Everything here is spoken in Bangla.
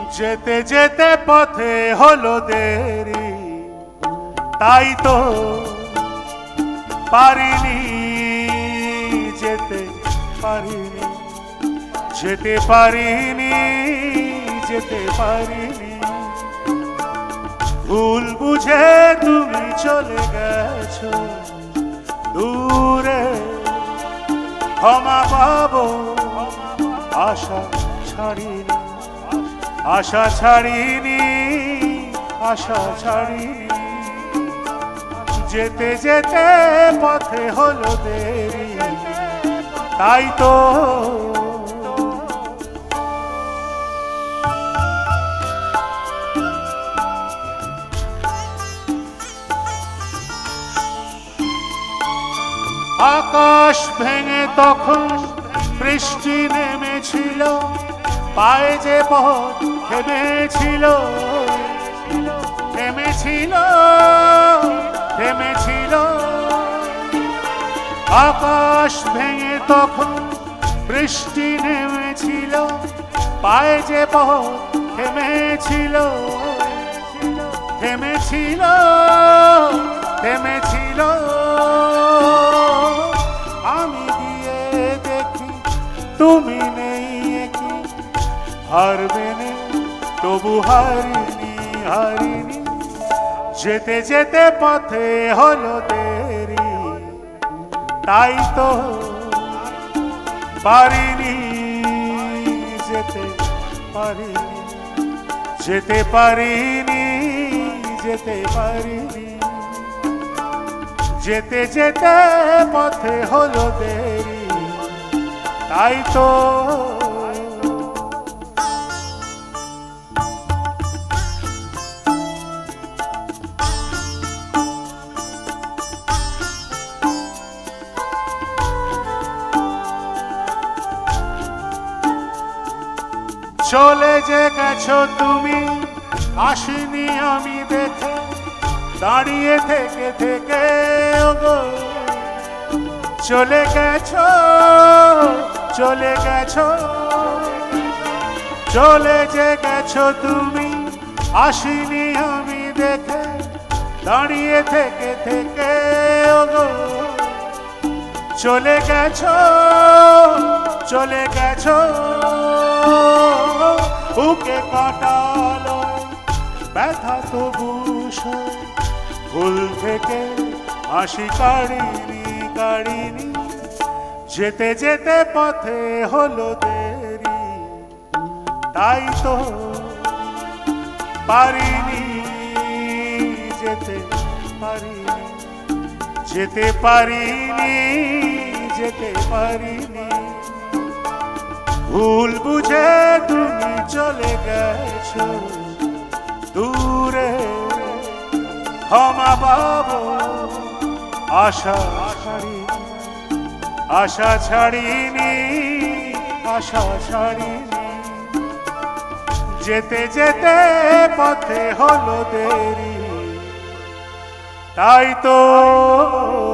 যেতে যেতে পথে হলো দেরি, তাই তো পারিনি যেতে পারিনি, যেতে পারিনি, যেতে পারিনি। ভুল বুঝে তুমি চলে গেছো দূরে, ক্ষমা পাবো আশা ছাড়িনি, আশা ছাড়িনি, আশা ছাড়িনি। যেতে যেতে পথে হলো দেরি, তাই তো আকাশ ভেঙে তখন বৃষ্টি নেমেছিল, পায়ে যে পথ থেমেছিল, থেমেছিল, থেমেছিল। আকাশ ভেঙে তখন বৃষ্টি নেমেছিল, পায়ে যে পথ থেমেছিল, থেমেছিল, থেমেছিল। আমি গিয়ে দেখি তুমি নেই, কি হারবে না তবু হারিনি, হারিনি। যেতে যেতে পথে হলো দেরি, তাই তো পারিনি যেতে পারিনি, যেতে পারিনি, যেতে পারিনি। যেতে যেতে পথে হলো দেরি, তাই তো চলে যে গেছো তুমি, আসিনি আমি দেখে, দাঁড়িয়ে থেকে থেকে ওগো চলে গেছো, চলে গেছো। চলে যে গেছো তুমি, আসিনি আমি দেখে, দাঁড়িয়ে থেকে থেকে ওগো চলে গেছো, চলে গেছো। বুকে কাটালো ব্যথা তবু ভুল থেকে হাসি কাড়িনি, কাড়িনি। যেতে যেতে পথে হলো দেরি, তাই তো পারিনি যেতে পারিনি, যেতে পারিনি, যেতে পারিনি। ভুল বুঝে তুমি চলে গেছো দূরে, ক্ষমা পাবো আশা ছাড়িনি, আশা ছাড়িনি, আশা ছাড়িনি। যেতে যেতে পথে হলো দেরি, তাই তো